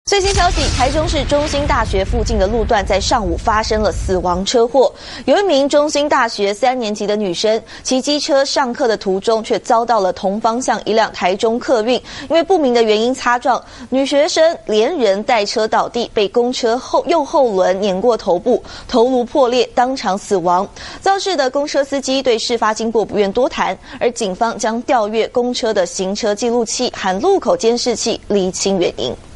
最新消息，台中市中兴大学附近的路段在上午发生了死亡车祸。有一名中兴大学3年级的女生骑机车上课的途中，却遭到了同方向一辆台中客运因为不明的原因擦撞，女学生连人带车倒地，被公车右后轮碾过头部，头颅破裂，当场死亡。肇事的公车司机对事发经过不愿多谈，而警方将调阅公车的行车记录器和路口监视器，厘清原因。